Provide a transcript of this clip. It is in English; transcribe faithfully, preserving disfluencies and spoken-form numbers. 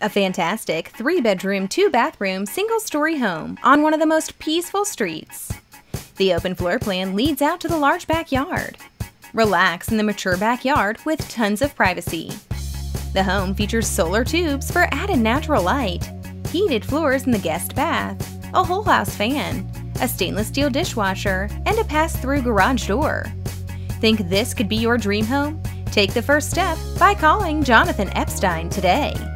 A fantastic three-bedroom, two-bathroom, single-story home on one of the most peaceful streets. The open floor plan leads out to the large backyard. Relax in the mature backyard with tons of privacy. The home features solar tubes for added natural light, heated floors in the guest bath, a whole house fan, a stainless steel dishwasher, and a pass-through garage door. Think this could be your dream home? Take the first step by calling Jonathan Epstein today.